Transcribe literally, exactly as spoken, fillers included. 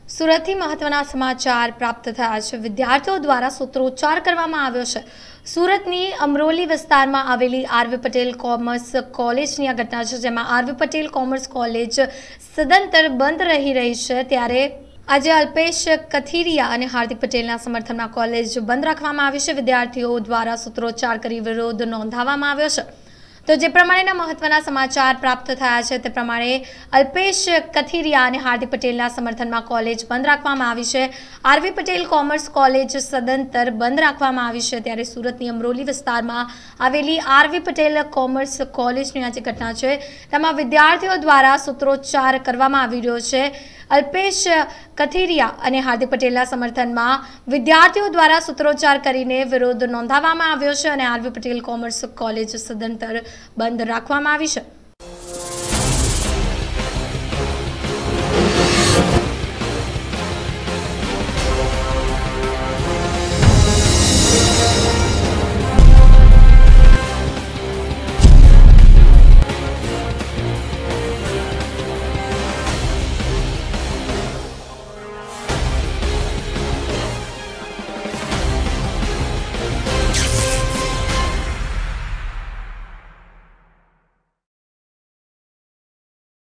સુરતથી મહત્વના સમાચાર પ્રાપ્ત થયા છે। વિદ્યાર્થીઓ દ્વારા સૂત્રોચ્ચાર કરવામાં આવ્યો છે। સુરતની અમરોલી વિસ્તારમાં આવેલી આરવી પટેલ કોમર્સ કોલેજની આ ઘટના છે, જેમાં આરવી પટેલ કોમર્સ કોલેજ સદંતર બંધ રહી રહી છે। ત્યારે આજે અલ્પેશ કથિરિયા અને હાર્દિક પટેલના સમર્થનમાં કોલેજ બંધ રાખવામાં આવી છે। વિદ્યાર્થીઓ દ્વારા સૂત્રોચ્ચાર કરી વિરોધ નોંધાવવામાં આવ્યો છે। તો જે પ્રમાણેના મહત્વના સમાચાર પ્રાપ્ત થયા છે તે પ્રમાણે અલ્પેશ કથિરિયા અને હાર્દિક પટેલના સમર્થનમાં કોલેજ બંધ રાખવામાં આવી છે। આરવી પટેલ કોમર્સ કોલેજ સદંતર બંધ રાખવામાં આવી છે। ત્યારે સુરતની અમરોલી વિસ્તારમાં આવેલી આરવી પટેલ કોમર્સ કોલેજની આ જે ઘટના છે તેમાં વિદ્યાર્થીઓ દ્વારા સૂત્રોચ્ચાર કરવામાં આવી રહ્યો છે। અલ્પેશ કથિરિયા અને હાર્દિક પટેલના સમર્થનમાં વિદ્યાર્થીઓ દ્વારા સૂત્રોચ્ચાર કરીને વિરોધ નોંધાવવામાં આવ્યો છે અને આરવી પટેલ કોમર્સ કોલેજ સદંતર બંધ રાખવામાં આવી છે।